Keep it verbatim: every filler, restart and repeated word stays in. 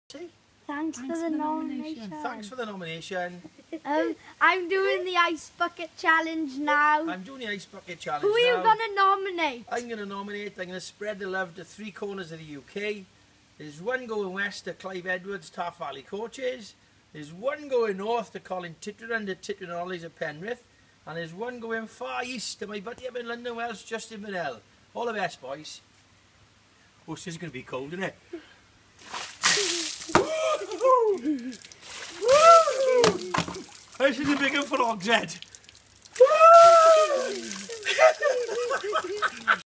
Thanks, Thanks for the, the nomination. nomination. Thanks for the nomination. Um, I'm doing the ice bucket challenge now. I'm doing the ice bucket challenge Who are you now. going to nominate? I'm going to nominate, I'm going to spread the love to three corners of the U K. There's one going west to Clive Edwards, Taff Valley Coaches. There's one going north to Colin Titteran, to Titteran Ollies at Penrith. And there's one going far east to my buddy up in London, Welsh, Justin Burnell. All the best, boys. Oh, this is going to be cold, isn't it? This is a bigger frog's head.